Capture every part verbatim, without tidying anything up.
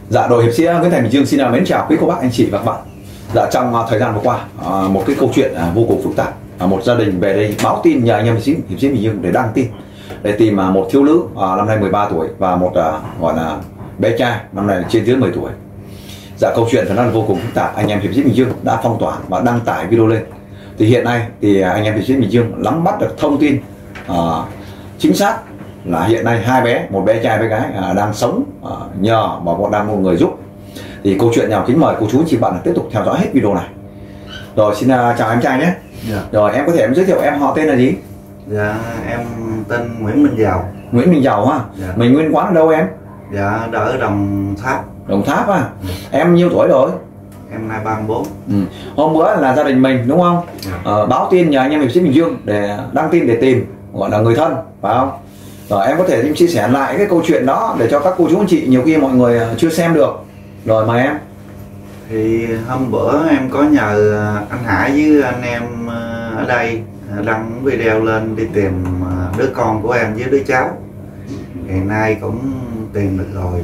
Dạ, đội hiệp sĩ Nguyễn Thành Bình Dương xin mến chào quý cô bác anh chị và các bạn. Dạ, trong uh, thời gian vừa qua, uh, một cái câu chuyện uh, vô cùng phức tạp. Uh, một gia đình về đây báo tin nhờ anh em hiệp sĩ hiệp sĩ Bình Dương để đăng tin để tìm uh, một thiếu nữ uh, năm nay mười ba tuổi và một uh, gọi là bé trai năm nay trên dưới mười tuổi. Dạ, câu chuyện nó vô cùng phức tạp. Anh em hiệp sĩ Bình Dương đã phong tỏa và đăng tải video lên. Thì hiện nay thì uh, anh em hiệp sĩ Bình Dương nắm bắt được thông tin uh, chính xác là hiện nay hai bé, một bé trai bé gái à, đang sống à, nhờ mà bọn đang một người giúp. Thì câu chuyện nào kính mời cô chú chị bạn tiếp tục theo dõi hết video này. Rồi xin uh, chào em trai nhé. Dạ. Rồi em có thể em giới thiệu em họ tên là gì? Dạ em tên Nguyễn Minh Giàu. Nguyễn Minh Giàu ha. Dạ. Mình nguyên quán ở đâu em? Dạ ở Đồng Tháp. Đồng Tháp à. Dạ. Em nhiêu tuổi rồi? Em nay ba mươi bốn. Ừ. Hôm bữa là gia đình mình đúng không? Dạ. Ờ, báo tin nhờ anh em hiệp sĩ Bình Dương để đăng tin để tìm gọi là người thân phải không? Rồi em có thể em chia sẻ lại cái câu chuyện đó để cho các cô chú anh chị nhiều khi mọi người chưa xem được. Rồi mời em. Thì hôm bữa em có nhờ anh Hải với anh em ở đây đăng video lên đi tìm đứa con của em với đứa cháu. Ngày nay cũng tìm được rồi.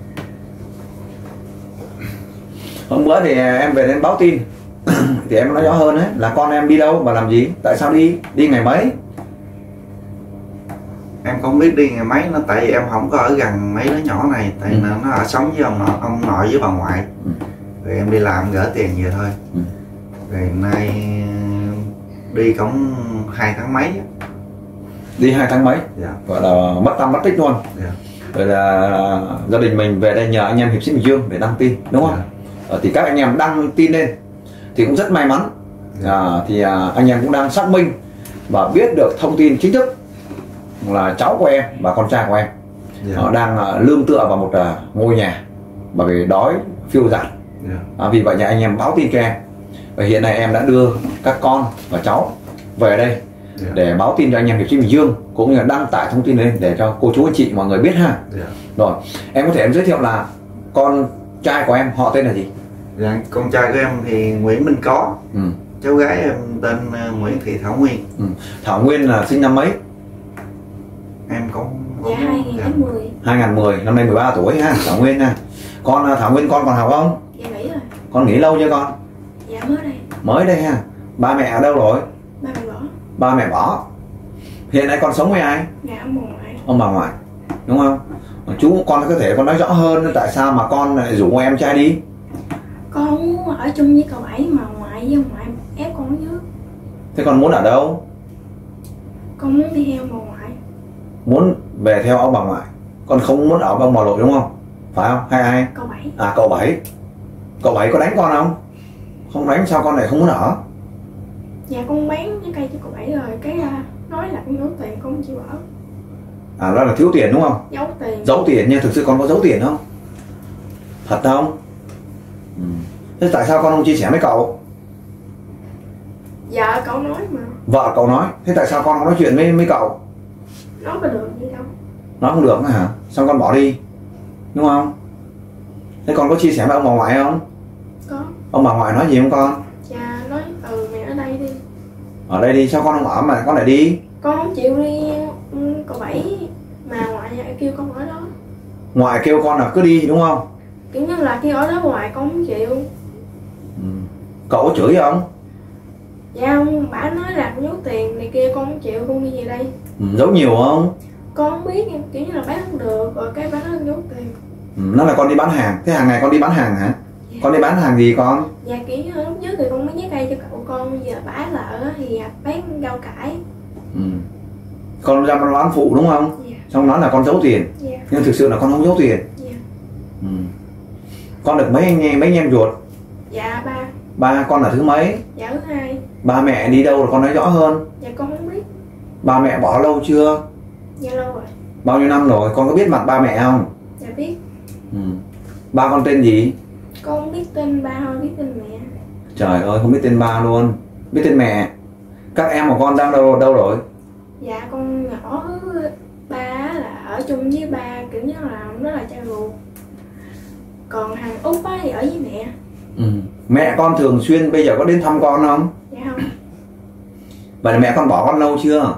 Hôm bữa thì em về đến báo tin thì em nói rõ hơn đấy là con em đi đâu và làm gì, tại sao đi, đi ngày mấy? Em không biết đi ngày mấy, nó tại vì em không có ở gần mấy đứa nhỏ này, tại ừ. nó ở sống với ông nội, ông nội với bà ngoại. Ừ. Rồi em đi làm gửi tiền về thôi. Ừ. Rồi nay đi cũng hai tháng mấy. Đi hai tháng mấy? Dạ. Gọi là mất tâm mất tích luôn. Dạ. Rồi là gia đình mình về đây nhờ anh em hiệp sĩ Bình Dương để đăng tin đúng không? Dạ. Thì các anh em đăng tin lên thì cũng rất may mắn. Dạ. À, thì à, anh em cũng đang xác minh và biết được thông tin chính thức là cháu của em và con trai của em yeah. Họ đang uh, lương tựa vào một uh, ngôi nhà bởi vì đói phiêu dạt. Yeah. À, vì vậy nhà anh em báo tin cho em và hiện nay em đã đưa các con và cháu về đây yeah. để báo tin cho anh em hiệp sĩ Bình Dương cũng như là đăng tải thông tin lên để cho cô chú anh chị mọi người biết ha. Yeah. Rồi em có thể em giới thiệu là con trai của em họ tên là gì? Dạ, con trai của em thì Nguyễn Minh Có. Ừ. Cháu gái em tên uh, Nguyễn Thị Thảo Nguyên. Ừ. Thảo Nguyên là sinh năm mấy? Em cũng dạ hai nghìn không trăm mười. hai nghìn không trăm mười, năm nay mười ba tuổi ha, Thảo Nguyên ha. Con Thảo Nguyên con còn học không? Dạ nghỉ rồi. Con nghỉ lâu chưa con? Dạ mới đây. Mới đây ha. Ba mẹ ở đâu rồi? Ba mẹ bỏ. Ba mẹ bỏ. Hiện nay con sống với ai? Dạ ông bà ngoại. Ông bà ngoại. Đúng không? Chú con có thể con nói rõ hơn tại sao mà con lại rủ em trai đi? Con muốn ở chung với cậu ấy mà ngoại với ông ngoại ép con ở dưới. Thế con muốn ở đâu? Con muốn đi theo bà ngoại. Muốn về theo ông bà ngoại, con không muốn ở với ông bà nội đúng không? Phải không? Hay ai? Cậu Bảy. À cậu Bảy. Cậu Bảy có đánh con không? Không đánh sao con lại không muốn ở? Dạ con bán cái cây cho cậu Bảy rồi cái nói là con giấu tiền con không chịu ở. À đó là thiếu tiền đúng không? Giấu tiền. Giấu tiền nha, thực sự con có giấu tiền không? Thật không? Ừ. Thế tại sao con không chia sẻ với cậu? Dạ cậu nói mà. Vợ cậu nói, thế tại sao con không nói chuyện với với cậu? Nói có được gì đâu. Nói không được nữa hả? Xong con bỏ đi đúng không? Thế con có chia sẻ với ông bà ngoại không? Có. Ông bà ngoại nói gì không con? Dạ nói ừ mẹ ở đây đi. Ở đây đi, sao con không ở mà con lại đi? Con không chịu đi cậu Bảy mà ngoại kêu con ở đó. Ngoại kêu con là cứ đi đúng không? Kiểu như là kêu ở đó ngoài con không chịu. Ừ. Cậu có chửi không? Dạ không, bà nói là con giấu tiền này kia con không chịu, con đi về đây. Ừ, giấu nhiều không? Con không biết, kiểu như là bán không được rồi cái bà nói giấu tiền. Ừ, nó là con đi bán hàng, thế hàng ngày con đi bán hàng hả? Dạ. Con đi bán hàng gì con? Dạ kiểu như lúc trước thì con mới nhớ cây cho cậu con, bây giờ bả lợ thì bán rau cải. Ừ. Con ra bán phụ đúng không? Dạ. Xong nói là con giấu tiền. Dạ. Nhưng thực sự là con không giấu tiền. Dạ. Ừ. Con được mấy anh em mấy anh em ruột? Dạ ba. Ba, con là thứ mấy? Dạ thứ hai. Ba mẹ đi đâu rồi con nói rõ hơn. Dạ con không biết. Ba mẹ bỏ lâu chưa? Dạ lâu rồi. Bao nhiêu năm rồi, con có biết mặt ba mẹ không? Dạ biết. Ừ. Ba con tên gì? Con không biết tên ba thôi, biết tên mẹ. Trời ơi, không biết tên ba luôn. Biết tên mẹ. Các em của con đang đâu đâu rồi? Dạ con nhỏ ba là ở chung với ba, kiểu như là nó là cha ruột. Còn thằng út á thì ở với mẹ. Ừ. Mẹ con thường xuyên bây giờ có đến thăm con không? Dạ không. Vậy là mẹ con bỏ con lâu chưa?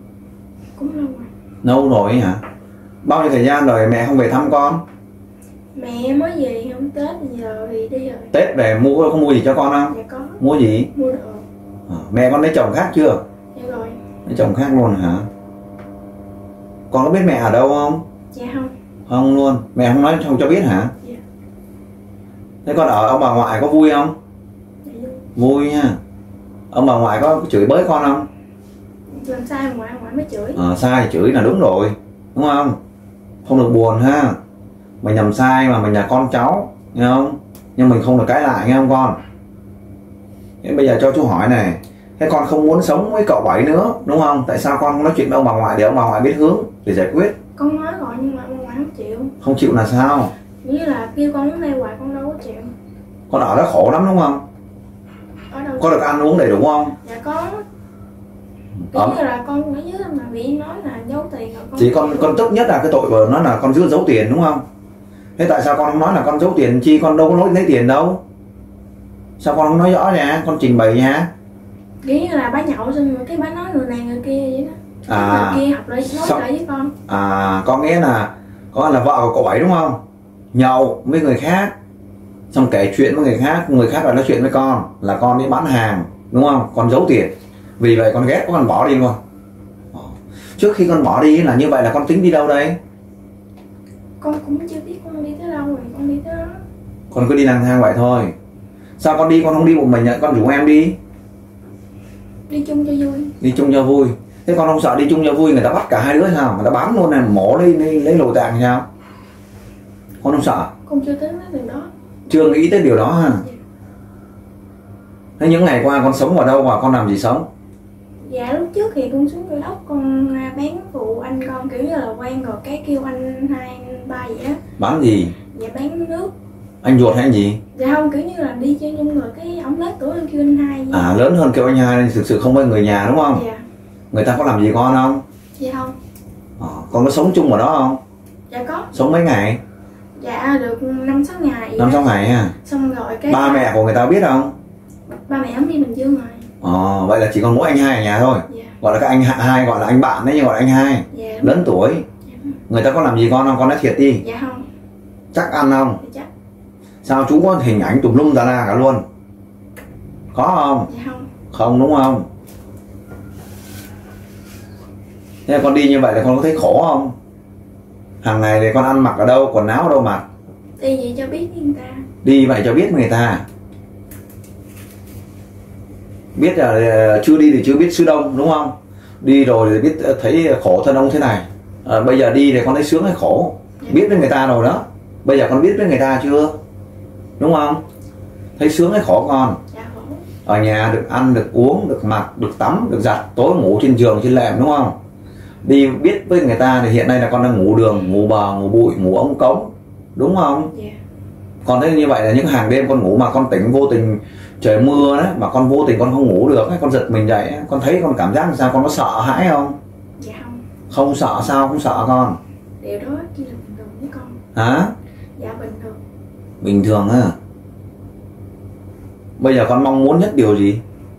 Cũng lâu rồi. Lâu rồi hả? Bao nhiêu thời gian rồi mẹ không về thăm con? Mẹ mới về hôm Tết giờ thì đi rồi. Tết về mua có mua gì cho con không? Dạ có. Mua gì? Mua đồ. À, mẹ con lấy chồng khác chưa? Dạ rồi. Lấy chồng khác luôn hả? Con có biết mẹ ở đâu không? Dạ không. Không luôn. Mẹ không nói không cho biết hả? Dạ. Thế con ở ông bà ngoại có vui không? Dạ vui. Vui nha. Ông bà ngoại có chửi bới con không? Làm sai ngoại ngoại mới chửi. À, sai thì chửi là đúng rồi, đúng không? Không được buồn ha. Mình làm sai mà mình là con cháu, nghe không? Nhưng mình không được cãi lại, nghe không con? Thế bây giờ cho chú hỏi này, thế con không muốn sống với cậu Bảy nữa, đúng không? Tại sao con không nói chuyện với ông bà ngoại để ông bà ngoại biết hướng để giải quyết? Con nói rồi nhưng mà ông ngoại không chịu. Không chịu là sao? Như là kêu con muốn đây hoài con đâu có chịu. Con ở đó khổ lắm đúng không? Ở đâu? Có được ăn uống đầy đủ không? Dạ có. Kiểu như là con ở dưới mà bị nói là giấu tiền rồi con. Chỉ con con tức nhất là cái tội của nó là con giữ giấu tiền đúng không? Thế tại sao con không nói là con giấu tiền chi, con đâu có nói lấy tiền đâu? Sao con không nói rõ nha, con trình bày nha. Kiểu như là bá nhậu xong rồi cái bá nói người này người kia vậy đó. À, người kia học lại nói sao? lại với con. À, có nghĩa là con là vợ của cậu Bảy đúng không? Nhậu với người khác, xong kể chuyện với người khác, người khác lại nói chuyện với con là con đi bán hàng, đúng không? Con giấu tiền. Vì vậy con ghét con bỏ đi luôn. Trước khi con bỏ đi là như vậy là con tính đi đâu đây? Con cũng chưa biết con đi tới đâu rồi, con đi tới đó. Con cứ đi lang thang vậy thôi. Sao con đi con không đi một mình, con rủ em đi? Đi chung cho vui. Đi chung cho vui. Thế con không sợ đi chung cho vui người ta bắt cả hai đứa sao? Người ta bắn luôn này, mổ lấy lấy, lấy lồi tạng sao? Con không sợ? Con chưa tới nói điều đó. Chưa nghĩ tới điều đó ha? Thế những ngày qua con sống ở đâu và con làm gì sống? Dạ lúc trước thì con xuống Cây Đốc con bán phụ anh con kiểu như là quen rồi cái kêu anh hai anh ba vậy á. Bán gì? Dạ bán nước. Anh ruột hay anh gì? Dạ không, kiểu như là đi chơi chung rồi cái ổng lớn tuổi anh kêu anh hai vậy. À, lớn hơn kêu anh hai nên thực sự không với người nhà đúng không? Dạ. Người ta có làm gì con không? Dạ không. À, con có sống chung ở đó không? Dạ có. Sống mấy ngày? Dạ được năm sáu ngày. Năm sáu ngày ha. Xong rồi cái Ba mẹ của người ta biết không? Ba mẹ ổng đi Bình Dương rồi. Ờ, vậy là chỉ còn mỗi anh hai ở nhà thôi. Dạ. Gọi là các anh hai, gọi là anh bạn đấy nhưng gọi là anh hai. Dạ. Lớn tuổi. Dạ. Người ta có làm gì con không? Con nói thiệt đi. Dạ không. Chắc ăn không? Dạ chắc. Sao chú có hình ảnh tùm lum tà la cả luôn? Có không? Dạ không. Không đúng không? Thế con đi như vậy là con có thấy khổ không? Hàng ngày thì con ăn mặc ở đâu, quần áo ở đâu mặc? Đi vậy cho biết với người ta. Đi vậy cho biết người ta. Biết là chưa đi thì chưa biết sư đông đúng không? Đi rồi thì biết thấy khổ thân ông thế này. À, bây giờ đi thì con thấy sướng hay khổ? Dạ. Biết với người ta rồi đó. Bây giờ con biết với người ta chưa? Đúng không? Thấy sướng hay khổ con? Dạ khổ. Ở nhà được ăn, được uống, được mặc, được tắm, được giặt, tối ngủ trên giường, trên lệm đúng không? Đi biết với người ta thì hiện nay là con đang ngủ đường, ngủ bờ, ngủ bụi, ngủ ống cống. Đúng không? Dạ. Con thấy như vậy là những hàng đêm con ngủ mà con tỉnh vô tình trời mưa đấy mà con vô tình con không ngủ được ấy, con giật mình dậy ấy, con thấy con cảm giác làm sao, con có sợ hãi không? Dạ không. Không sợ sao không sợ con? Điều đó chỉ là bình thường với con. Hả? Dạ bình thường. Bình thường á. Bây giờ con mong muốn nhất điều gì?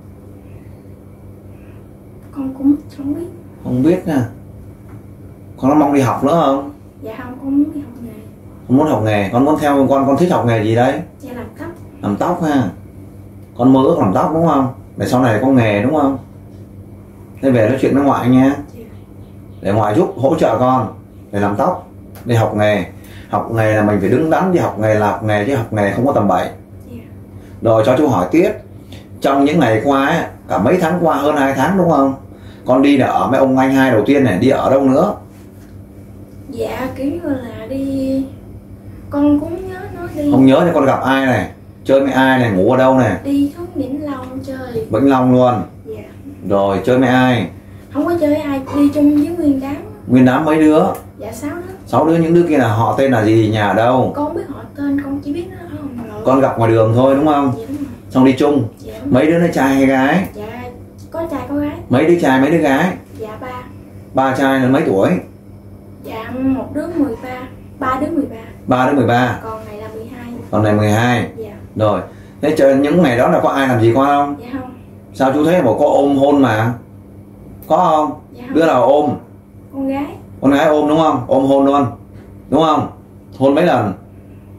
Con cũng không biết. Không biết nha. Con có mong đi học nữa không? Dạ không, con muốn đi học nghề. Con muốn học nghề, con muốn theo con con thích học nghề gì đấy? Dạ làm tóc. Làm tóc ha. Con mơ ước làm tóc đúng không? Để sau này có nghề đúng không? Thế về nói chuyện với ngoại nha. Dạ. Để ngoại giúp hỗ trợ con để làm tóc, để học nghề. Học nghề là mình phải đứng đắn đi học nghề, là học nghề chứ học nghề không có tầm bậy. Dạ. Rồi cho chú hỏi tiếp. Trong những ngày qua ấy, cả mấy tháng qua, hơn hai tháng đúng không? Con đi là ở mấy ông anh hai đầu tiên này, đi ở đâu nữa? Dạ kiểu như là đi. Con cũng nhớ nó đi. Không nhớ thì con gặp ai này? Chơi với ai này? Ngủ ở đâu này? Đi xuống Vĩnh Long chơi. Vĩnh Long luôn. Dạ. Rồi chơi với ai? Không có chơi với ai, đi chung với Nguyên Đám. Nguyên Đám mấy đứa? Dạ sáu đứa. Sáu đứa, những đứa kia là họ tên là gì, nhà ở đâu? Con không biết họ tên, con chỉ biết nó ở Hồng Lộ. Con gặp ngoài đường thôi đúng không? Dạ đúng rồi. Xong đi chung. Dạ đúng rồi. Mấy đứa nó trai hay gái? Dạ có trai có gái. Mấy đứa trai mấy đứa gái? Dạ ba. Ba trai là mấy tuổi? Dạ một đứa mười ba. Ba đứa mười ba. Ba đứa mười ba. Còn này là mười hai. Còn này mười hai. Dạ. Rồi. Thế chơi những ngày đó là có ai làm gì con không? Dạ không. Sao chú thấy một cô ôm hôn mà? Có không? Dạ không. Đứa nào ôm? Con gái. Con gái ôm đúng không? Ôm hôn luôn. Đúng không? Hôn mấy lần?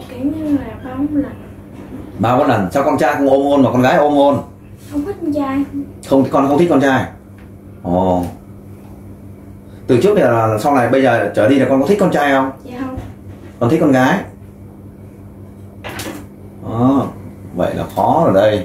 kiểu như là ba bốn lần. Ba bốn lần. Sao con trai không ôm hôn mà con gái ôm hôn? Không thích con trai. Không, con không thích con trai. Ồ. Từ trước là, là sau này bây giờ trở đi là con có thích con trai không? Dạ không. Con thích con gái. Đó. Vậy là khó ở đây.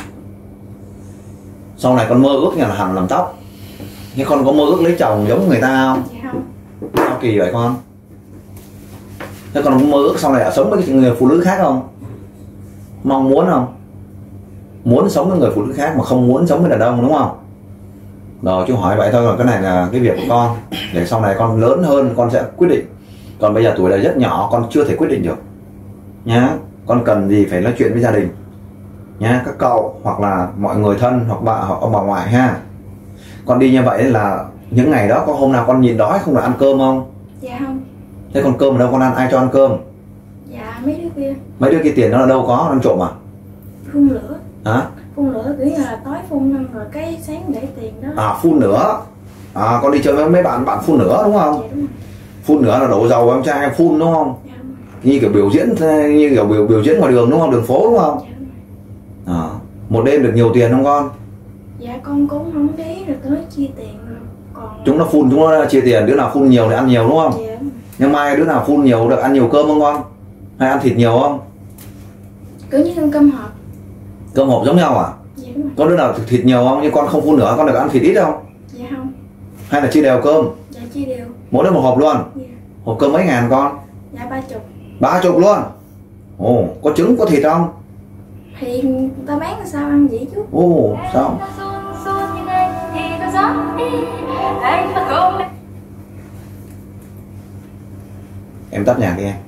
Sau này con mơ ước nhà là hẳn làm tóc. Nhưng con có mơ ước lấy chồng giống người ta không? Dạ không. Sao kỳ vậy con? Thế con có mơ ước sau này ở sống với người phụ nữ khác không? Mong muốn không? Muốn sống với người phụ nữ khác mà không muốn sống với đàn ông đúng không? Rồi chú hỏi vậy thôi, rồi cái này là cái việc của con. Để sau này con lớn hơn con sẽ quyết định. Còn bây giờ tuổi này rất nhỏ, con chưa thể quyết định được nhá. Con cần gì phải nói chuyện với gia đình nhá, các cậu hoặc là mọi người thân hoặc bà hoặc ông bà ngoại ha. Con đi như vậy là những ngày đó có hôm nào con nhịn đói không được ăn cơm không? Dạ không. Thế con cơm ở đâu con ăn, ai cho ăn cơm? Dạ mấy đứa kia. Mấy đứa kia tiền nó là đâu có, ăn trộm à? Phun lửa. Hả? Phun lửa kiểu như là tối phun xong rồi cái sáng để tiền đó. À phun lửa. À con đi chơi với mấy bạn bạn phun lửa đúng không? Dạ đúng rồi. Phun lửa là đổ dầu vào em trai phun đúng không? Dạ đúng rồi. Như kiểu biểu diễn, như kiểu biểu biểu diễn ngoài đường đúng không? Đường phố đúng không? Dạ đúng rồi. À, một đêm được nhiều tiền không con? Dạ con cũng không để rồi tới chia tiền rồi. Còn Chúng nó phun, chúng nó chia tiền, đứa nào phun nhiều thì ăn nhiều đúng không? dạ đúng rồi. Nhưng mai đứa nào phun nhiều được ăn nhiều cơm không con? Hay ăn thịt nhiều không? Kiểu như con cơm hộp. Cơm hộp giống nhau à? Dạ đúng rồi. Có đứa nào thịt nhiều không? Nhưng con không phun nữa, con được ăn thịt ít không? Dạ không. Hay là chia đều cơm? Dạ chia đều. Mỗi đứa một hộp luôn? Dạ. Hộp cơm mấy ngàn con? Dạ ba chục. Ba chục luôn? Ồ, có trứng có thịt không? Thì người ta bán làm sao ăn vậy chú? Ồ, sao? Em tắt nhạc đi em.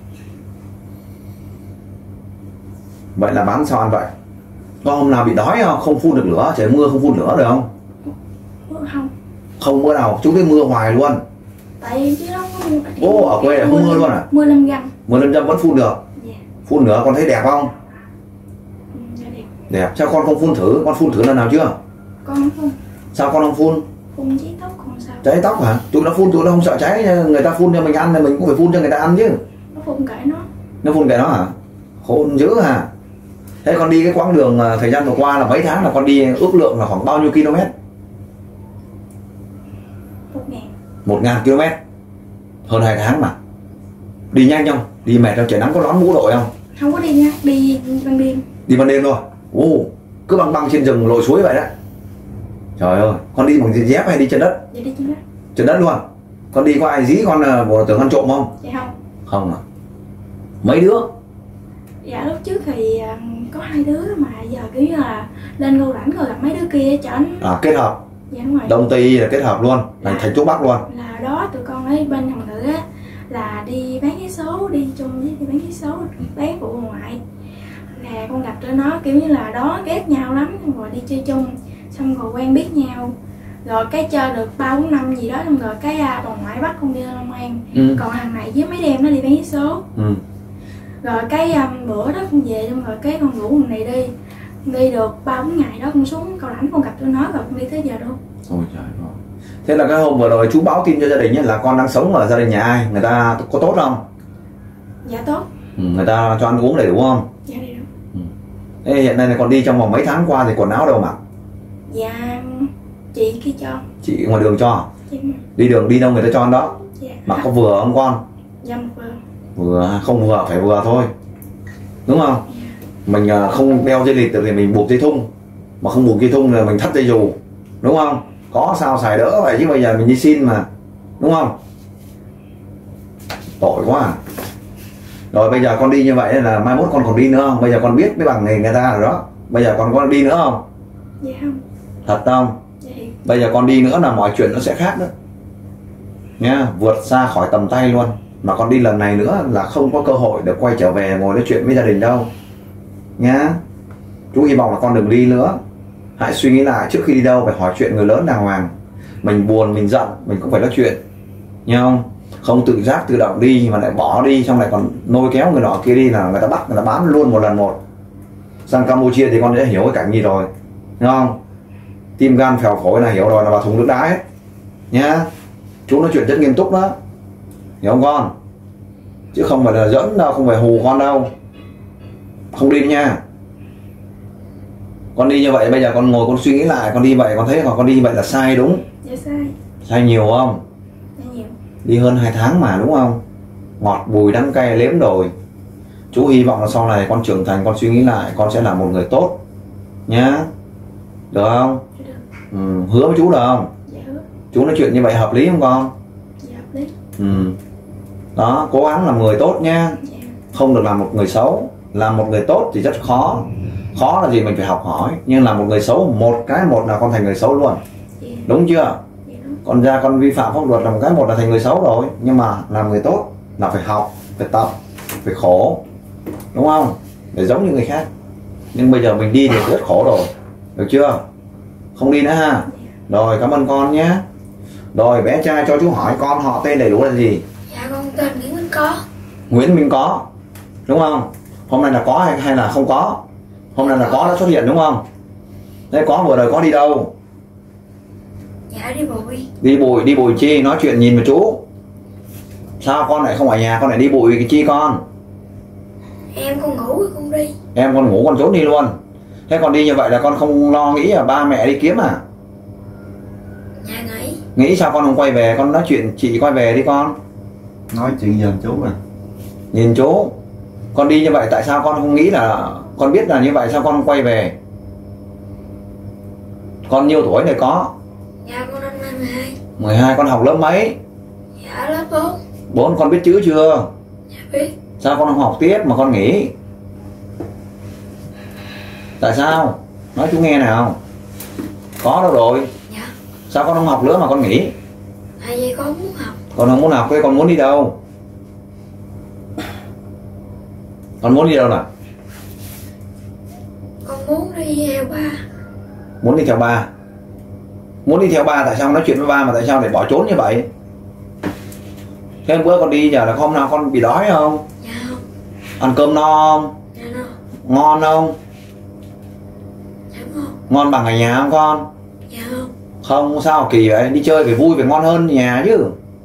Vậy là bán sao ăn vậy? Có hôm nào bị đói không? Không phun được lửa, trời mưa không phun lửa được không? Không. Không mưa nào, chúng tôi mưa hoài luôn. Tại chứ đó có mưa. Ô, ở quê này không mưa luôn à? Mưa lâm găm. Mưa lên trăm vẫn phun được. Dạ. Phun nữa con thấy đẹp không? Ừ, dạ đẹp. Đẹp. Sao con không phun thử? Con phun thử lần nào chưa? Con không phun. Sao con không phun? Phun cháy tóc còn sao? Cháy tóc hả? Tụi nó phun tụi nó không sợ cháy, người ta phun cho mình ăn thì mình cũng phải phun cho người ta ăn chứ. Nó phun cãi nó. Nó phun cái đó hả? Khôn dữ hả? Thế con đi cái quãng đường thời gian vừa qua là mấy tháng là con đi ước lượng là khoảng bao nhiêu km? Một ngàn. Một ngàn km. Hơn hai tháng mà. Đi nhanh không? Đi mệt không? Trời nắng có nón mũ đội không? Không có đi nha, đi ban đêm. Đi ban đêm thôi. Ồ, cứ băng băng trên rừng lội suối vậy đó. Trời ơi, con đi bằng dép hay đi chân đất? Dạ đi trên đó. Chân đất luôn. Con đi có ai dí con uh, tưởng ăn trộm không? Dạ không. Không à? Mấy đứa? Dạ lúc trước thì à, có hai đứa mà giờ kiểu như là lên Ngô Lãnh rồi gặp mấy đứa kia cho anh. À kết hợp. Dạ đúng rồi. Đông Tây là kết hợp luôn, thành thành chỗ Bắc luôn. Là đó tụi con ấy bên Hồng Ngự á là đi bán vé số, đi chung với đi bán vé số bán của ngoại. Là con gặp tụi nó kiểu như là đó ghét nhau lắm, xong rồi đi chơi chung, xong rồi quen biết nhau. Rồi cái chơi được ba bốn năm gì đó, xong rồi cái à, bà ngoại bắt con đi lên Long An. Ừ. Còn thằng này với mấy đêm nó đi bán vé số. Ừ. Rồi cái um, bữa đó con về, xong rồi cái con rủ thằng này đi. Đi được ba bốn ngày đó con xuống Cao Lãnh con gặp tụi nó, rồi con đi tới giờ luôn. Ôi trời ơi. Thế là cái hôm vừa rồi chú báo tin cho gia đình ấy là con đang sống ở gia đình nhà ai? Người ta có tốt không? Dạ tốt. Ừ, người ta cho ăn uống đầy đủ không? Dạ đầy đủ. Ừ. Thế hiện nay là con đi trong vòng mấy tháng qua thì quần áo đâu mặc? Dạ chị kia cho. Chị ngoài đường cho? Dạ. Đi đường đi đâu người ta cho ăn đó? Dạ. Mặc có vừa không con? Dạ một vừa. Vừa, không vừa phải vừa thôi. Đúng không? Dạ. Mình không đeo dây lịt thì mình buộc dây thun. Mà không buộc dây thun là mình thắt dây dù. Đúng không? Có sao xài đỡ vậy chứ bây giờ mình đi xin mà. Đúng không? Tội quá à. Rồi bây giờ con đi như vậy là mai mốt con còn đi nữa không? Bây giờ con biết cái bằng nghề người ta rồi đó. Bây giờ con có đi nữa không? Dạ không. Thật không? Dạ. Bây giờ con đi nữa là mọi chuyện nó sẽ khác nữa nha, vượt xa khỏi tầm tay luôn. Mà con đi lần này nữa là không có cơ hội được quay trở về ngồi nói chuyện với gia đình đâu nhá. Chú hy vọng là con đừng đi nữa. Hãy suy nghĩ lại trước khi đi đâu, phải hỏi chuyện người lớn đàng hoàng. Mình buồn, mình giận, mình cũng phải nói chuyện nha không? Không tự giác tự động đi mà lại bỏ đi, xong lại còn lôi kéo người nọ kia đi là người ta bắt, người ta bán luôn một lần một. Sang Campuchia thì con đã hiểu cái cảnh gì rồi, đúng không? Tim gan phèo phổi là hiểu rồi, là vào thùng nước đá ấy nhá. Chú nói chuyện rất nghiêm túc đó, hiểu không con? chứ không phải là dẫn đâu, không phải hù con đâu. Không đi nha. Con đi như vậy bây giờ con ngồi con suy nghĩ lại, con đi vậy con thấy con đi như vậy là sai đúng? Dạ sai. Sai nhiều không? Dạ nhiều. Đi hơn hai tháng mà đúng không? Ngọt bùi đắng cay nếm rồi. Chú hy vọng là sau này con trưởng thành, con suy nghĩ lại, con sẽ là một người tốt nhá. Được không? Dạ được. Ừ, hứa với chú được không? Dạ hứa. Chú nói chuyện như vậy hợp lý không con? Dạ hợp lý. Ừ. Đó, cố gắng làm người tốt nha. Dạ. Không được làm một người xấu. Làm một người tốt thì rất khó. Khó là gì mình phải học hỏi. Nhưng là một người xấu, một cái một là con thành người xấu luôn. Dạ. Đúng chưa? Dạ đúng. Con ra con vi phạm pháp luật là một cái một là thành người xấu rồi. Nhưng mà làm người tốt là phải học, phải tập, phải khổ. Đúng không? Để giống như người khác. Nhưng bây giờ mình đi thì rất khổ rồi. Được chưa? Không đi nữa ha. Rồi cảm ơn con nhé. Rồi bé trai cho chú hỏi con họ tên đầy đủ là gì? Dạ con tên Nguyễn Minh Có. Nguyễn Minh Có. Đúng không? Hôm nay là có hay, hay là không có? Hôm nay là có đã xuất hiện đúng không? Thế có vừa rồi có đi đâu? Dạ đi bụi. Đi bụi, đi bụi chi? Nói chuyện nhìn với chú. Sao con lại không ở nhà, con lại đi bụi cái chi con? Em con ngủ rồi con đi. Em con ngủ con trốn đi luôn. Thế con đi như vậy là con không lo nghĩ là ba mẹ đi kiếm à? Dạ nghỉ. Nghĩ sao con không quay về, con nói chuyện chị quay về đi con. Nói chuyện dần chú à. Nhìn chú. Con đi như vậy tại sao con không nghĩ là, con biết là như vậy sao con không quay về? Con nhiêu tuổi này có? Dạ con năm nay mười hai. mười hai. Con học lớp mấy? Dạ lớp bốn. bốn. Con biết chữ chưa? Dạ biết. Sao con không học tiếp mà con nghỉ? Tại sao? Nói chú nghe nào. Có đâu rồi? Dạ. Sao con không học nữa mà con nghỉ? Tại vì con muốn học. Con không muốn học, thế con muốn đi đâu? Con muốn đi đâu nào? Con muốn đi theo ba. Muốn đi theo ba. Muốn đi theo ba tại sao nói chuyện với ba mà tại sao lại bỏ trốn như vậy? Thế bữa con đi giờ là hôm nào con bị đói không? Dạ không. Ăn cơm no không? Dạ no. Ngon không? Dạ ngon. Ngon bằng ở nhà không con? Dạ không. Không, sao kỳ vậy? Đi chơi phải vui, phải ngon hơn nhà chứ.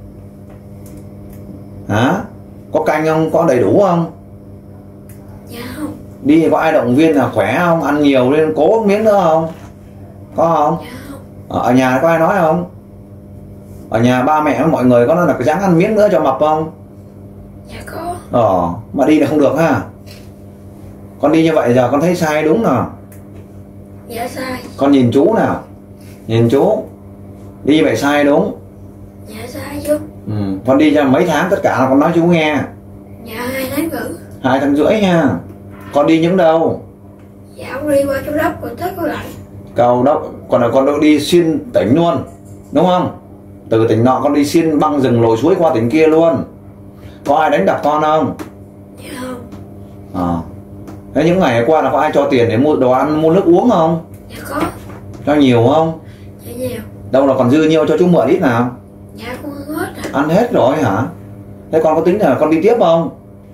Hả? Có canh không? Có đầy đủ không? Dạ không. Đi có ai động viên là khỏe không? Ăn nhiều lên cố miếng nữa không? Có không? Dạ không. Ở nhà có ai nói không? Ở nhà ba mẹ mọi người có nói là cái dáng ăn miếng nữa cho mập không? Dạ có. Ờ, mà đi là không được ha. Con đi như vậy giờ con thấy sai đúng nào? Dạ sai. Con nhìn chú nào. Nhìn chú. Đi vậy sai đúng. Dạ sai chú. Ừ. Con đi cho mấy tháng tất cả là con nói chú nghe. Dạ hai tháng rưỡi. Hai tháng rưỡi nha. Con đi những đâu? Dạ ông đi qua Châu Đốc rồi tới Cầu Lạnh. Cầu Đốc. Còn là con đâu đi xuyên tỉnh luôn. Đúng không? Từ tỉnh nọ con đi xuyên băng rừng lội suối qua tỉnh kia luôn. Có ai đánh đập con không? Dạ không. À. Thế những ngày qua là có ai cho tiền để mua đồ ăn, mua nước uống không? Dạ có. Cho nhiều không? Dạ nhiều. Đâu là còn dư nhiêu cho chú mượn ít nào? Dạ con ăn hết rồi. Ăn hết rồi hả? Thế con có tính là con đi tiếp không?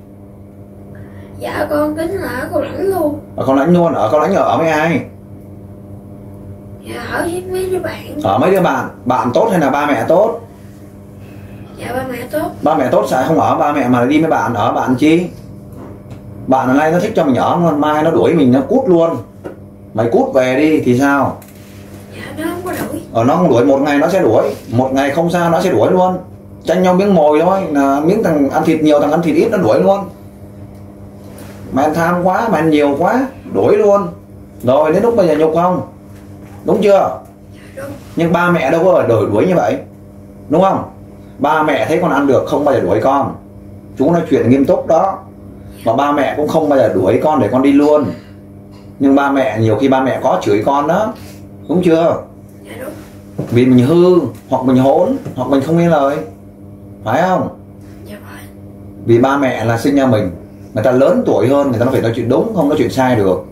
Dạ con tính là ở Cầu Lãnh luôn. Ở con Lãnh luôn, ở con Lãnh ở với ai? Dạ ở với mấy đứa bạn. Ở mấy đứa bạn, bạn tốt hay là ba mẹ tốt? Dạ ba mẹ tốt. Ba mẹ tốt sẽ không ở ba mẹ mà đi với bạn, ở bạn chi? Bạn ở nay nó thích cho mình ở, mai nó đuổi mình nó cút luôn. Mày cút về đi thì sao? Dạ nó không có đuổi. Ở nó không đuổi, một ngày nó sẽ đuổi, một ngày không sao nó sẽ đuổi luôn. Tranh nhau miếng mồi thôi, là miếng thằng ăn thịt nhiều thằng ăn thịt ít nó đuổi luôn. Mày ăn tham quá, mày ăn nhiều quá, đuổi luôn. Rồi đến lúc bây giờ nhục không? Đúng chưa? Dạ đúng. Nhưng ba mẹ đâu có đuổi đuổi như vậy. Đúng không? Ba mẹ thấy con ăn được không bao giờ đuổi con. Chú nói chuyện nghiêm túc đó. Mà ba mẹ cũng không bao giờ đuổi con để con đi luôn. Nhưng ba mẹ nhiều khi ba mẹ có chửi con đó. Đúng chưa? Dạ đúng. Vì mình hư, hoặc mình hỗn, hoặc mình không nghe lời. Phải không? Dạ phải. Vì ba mẹ là sinh ra mình. Người ta lớn tuổi hơn, người ta phải nói chuyện đúng, không nói chuyện sai được.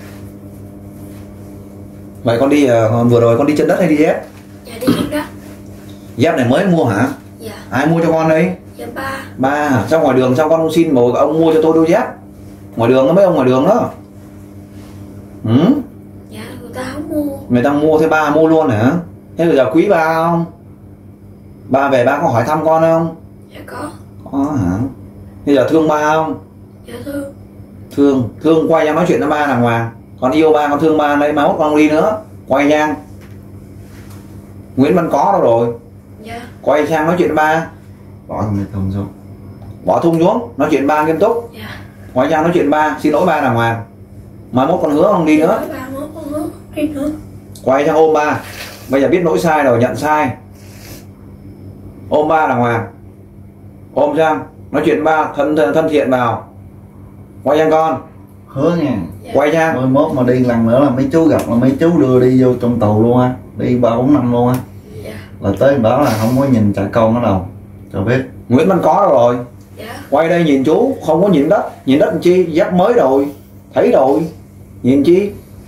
Vậy con đi, vừa rồi con đi chân đất hay đi dép? Dạ đi chân đất. Dép này mới mua hả? Dạ. Ai mua cho con đây? Dạ ba. Ba hả? Sao ngoài đường sao con không xin một ông mua cho tôi đôi dép? Ngoài đường đó, mấy ông ngoài đường đó. Ừ? Dạ người ta không mua. Người ta mua thế ba mua luôn hả? Thế bây giờ quý ba không? Ba về ba có hỏi thăm con không? Dạ có. Có hả? Bây giờ thương ba không? Dạ thương. Thương, thương quay ra nói chuyện với ba đàng hoàng. Con yêu ba, con thương ba đây, mai mốt con không đi nữa. Quay sang. Nguyễn Văn có đâu rồi? Dạ. Quay sang nói chuyện với ba. Bỏ thùng thùng xuống. Bỏ thùng xuống, nói chuyện ba nghiêm túc. Dạ. Quay sang nói chuyện ba, xin lỗi ba đàng hoàng. Mai mốt con hứa không đi nữa. Ba mốt con hứa đi nữa. Quay sang ôm ba. Bây giờ biết lỗi sai rồi, nhận sai. Ôm ba đàng hoàng. Ôm sang, nói chuyện ba, thân thân thiện vào. Quay sang con. Hứa nha. Dạ. Quay sang. Mai mốt mà đi lần nữa là mấy chú gặp là mấy chú đưa đi vô trong tù luôn á, đi ba bốn năm luôn á. Dạ. Là tới đó là không có nhìn cha con ở đâu, cho biết. Nguyễn Văn có đâu rồi? Dạ. Quay đây nhìn chú, không có nhìn đất. Nhìn đất làm chi, dép mới rồi. Thấy rồi, nhìn chi.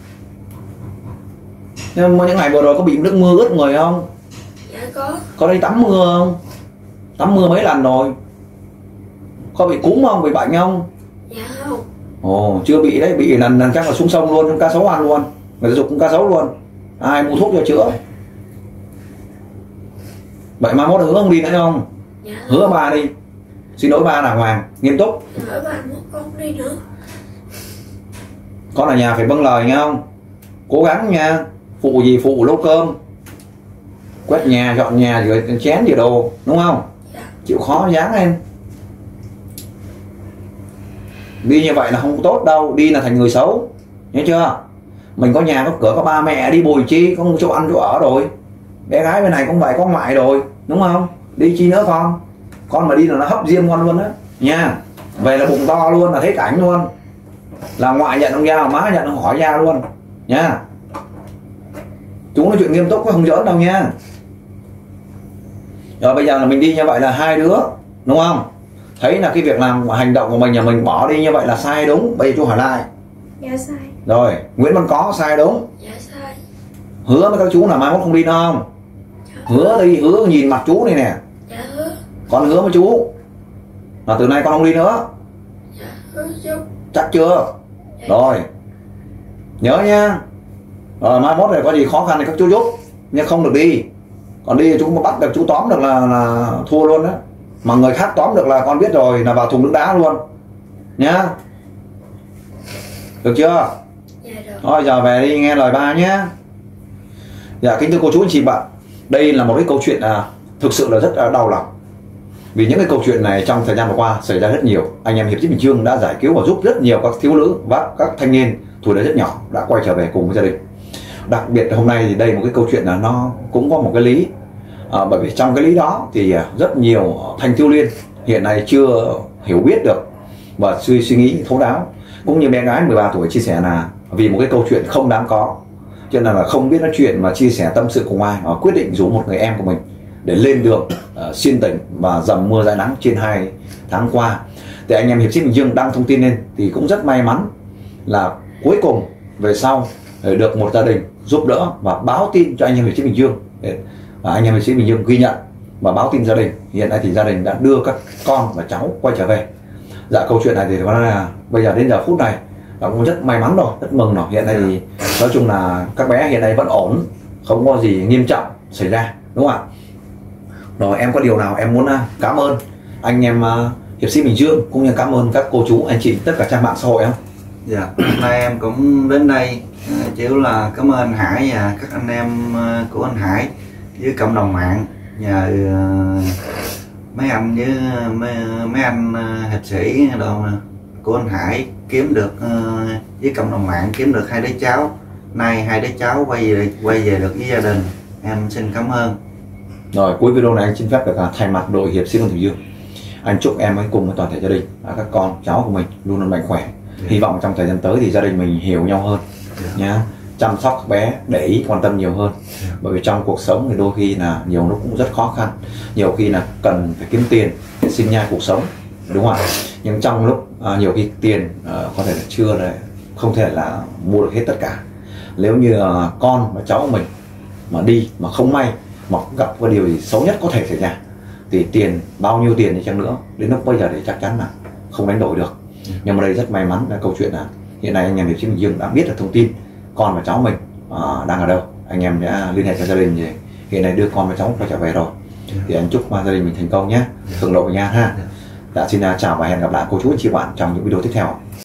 Nhưng mà những ngày vừa rồi có bị nước mưa ướt người không? Dạ có. Có đi tắm mưa không? Tắm mưa mấy lần rồi. Có bị cúm không? Bị bệnh không? Dạ không. Ồ, chưa bị đấy. Bị lần lần chắc là xuống sông luôn, trong cá sấu ăn luôn. Người ta dục cũng cá sấu luôn. Ai mua thuốc cho chữa. Vậy mai mốt hứa không đi nữa không? Dạ. Hứa ba đi. Xin lỗi ba đàng hoàng, nghiêm túc. Hứa ba mốt con không đi nữa. Con ở nhà phải vâng lời nghe không? Cố gắng nha. Phụ gì phụ nấu cơm, quét nhà, dọn nhà, rồi chén gì đồ, đúng không? Dạ. Chịu khó dáng em. Đi như vậy là không tốt đâu, đi là thành người xấu, nhớ chưa? Mình có nhà có cửa có ba mẹ, đi bồi chi, có chỗ ăn chỗ ở rồi. Bé gái bên này cũng vậy, có ngoại rồi, đúng không? Đi chi nữa con? Con mà đi là nó hấp diêm con luôn á nha. Về là bụng to luôn, là thấy cảnh luôn. Là ngoại nhận ông ra, má nhận ông hỏi ra luôn nha. Chú nói chuyện nghiêm túc, không giỡn đâu nha. Rồi bây giờ là mình đi như vậy là hai đứa, đúng không? Thấy là cái việc làm hành động của mình nhà mình bỏ đi như vậy là sai đúng. Bây giờ chú hỏi lại. Dạ sai. Rồi, Nguyễn Văn có sai đúng. Dạ sai. Hứa với các chú là mai mốt không đi nữa không? Dạ. Hứa đi, hứa nhìn mặt chú này nè. Dạ hứa. Con hứa với chú là từ nay con không đi nữa. Dạ hứa chú. Chắc chưa? Dạ. Rồi, nhớ nha. Rồi mai mốt này có gì khó khăn thì các chú giúp, nhưng không được đi. Còn đi chú mà bắt được, chú tóm được là, là thua luôn đó. Mà người khác tóm được là con biết rồi, là vào thùng nước đá luôn nhá. Được chưa? Dạ được. Thôi giờ về đi nghe lời ba nhé. Dạ kính thưa cô chú anh chị bạn, đây là một cái câu chuyện à, thực sự là rất là đau lòng. Vì những cái câu chuyện này trong thời gian vừa qua xảy ra rất nhiều. Anh em Hiệp sĩ Bình Dương đã giải cứu và giúp rất nhiều các thiếu nữ và các thanh niên tuổi đời rất nhỏ đã quay trở về cùng với gia đình. Đặc biệt hôm nay thì đây một cái câu chuyện là nó cũng có một cái lý, à, bởi vì trong cái lý đó thì rất nhiều thanh thiếu niên hiện nay chưa hiểu biết được và suy suy nghĩ thấu đáo. Cũng như bé gái mười ba tuổi chia sẻ là vì một cái câu chuyện không đáng có, cho nên là không biết nói chuyện mà chia sẻ tâm sự cùng ai, và quyết định rủ một người em của mình để lên đường uh, xuyên tỉnh và dầm mưa dãi nắng trên hai tháng qua. Thì anh em Hiệp sĩ Bình Dương đăng thông tin lên thì cũng rất may mắn là cuối cùng về sau được một gia đình giúp đỡ và báo tin cho anh em Hiệp sĩ Bình Dương. Và anh em Hiệp sĩ Bình Dương ghi nhận và báo tin gia đình. Hiện nay thì gia đình đã đưa các con và cháu quay trở về. Dạ câu chuyện này thì là bây giờ đến giờ phút này là cũng rất may mắn rồi, rất mừng rồi. Hiện nay thì nói chung là các bé hiện nay vẫn ổn, không có gì nghiêm trọng xảy ra, đúng không ạ? Rồi em có điều nào em muốn cảm ơn anh em uh, Hiệp sĩ Bình Dương cũng như cảm ơn các cô chú anh chị tất cả trang mạng xã hội không? Dạ, hôm nay em cũng đến đây chỉ là cảm ơn anh Hải và các anh em của anh Hải với cộng đồng mạng, nhờ mấy anh với mấy, mấy anh hiệp sĩ đồ của anh Hải kiếm được với cộng đồng mạng kiếm được hai đứa cháu. Nay hai đứa cháu quay về quay về được với gia đình, em xin cảm ơn. Rồi cuối video này anh xin phép được thay mặt đội Hiệp sĩ Bình Dương, anh chúc em ấy cùng với toàn thể gia đình, các con cháu của mình luôn luôn mạnh khỏe. Yeah. Hy vọng trong thời gian tới thì gia đình mình hiểu nhau hơn, yeah, nhá, chăm sóc các bé, để ý quan tâm nhiều hơn. Yeah. Bởi vì trong cuộc sống thì đôi khi là nhiều lúc cũng rất khó khăn, nhiều khi là cần phải kiếm tiền để sinh nhai cuộc sống, đúng không ạ? Nhưng trong lúc à, nhiều khi tiền à, có thể là chưa là không thể là mua được hết tất cả. Nếu như à, con và cháu của mình mà đi mà không may mà gặp cái điều gì xấu nhất có thể xảy ra thì tiền bao nhiêu tiền đi chăng nữa đến lúc bây giờ thì chắc chắn là không đánh đổi được. Yeah. Nhưng mà đây rất may mắn là câu chuyện là hiện nay anh em Hiệp sĩ Bình Dương đã biết được thông tin con và cháu mình uh, đang ở đâu, anh em đã liên hệ cho gia đình, hiện nay đưa con và cháu quay trở về rồi. Yeah. Thì anh chúc gia đình mình thành công nhé, yeah, thường lộ nha ha. Yeah. Đã xin chào và hẹn gặp lại cô chú anh chị bạn trong những video tiếp theo.